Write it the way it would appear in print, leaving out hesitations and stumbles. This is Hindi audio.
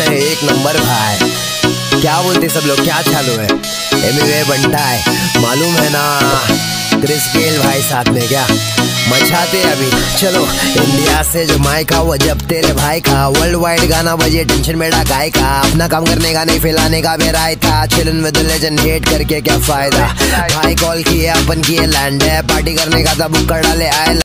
है एक नंबर भाई। क्या बोलते सब लोग, क्या चालू है? एमवे बनता है, मालूम है ना? क्रिस गेल भाई साथ में क्या मचाते अभी। चलो इंडिया से जो माइका वो जब तेरे भाई का वर्ल्ड वाइड गाना बजे टेंशन बेड़ा गाय का। अपना काम करने का नहीं फैलाने का मेरा ही था। चिलन विद लेजेंड हेट करके क्या फायदा। भाई कॉल किए अपन किए लैंड है, पार्टी करने का था बुक कर डाले आए।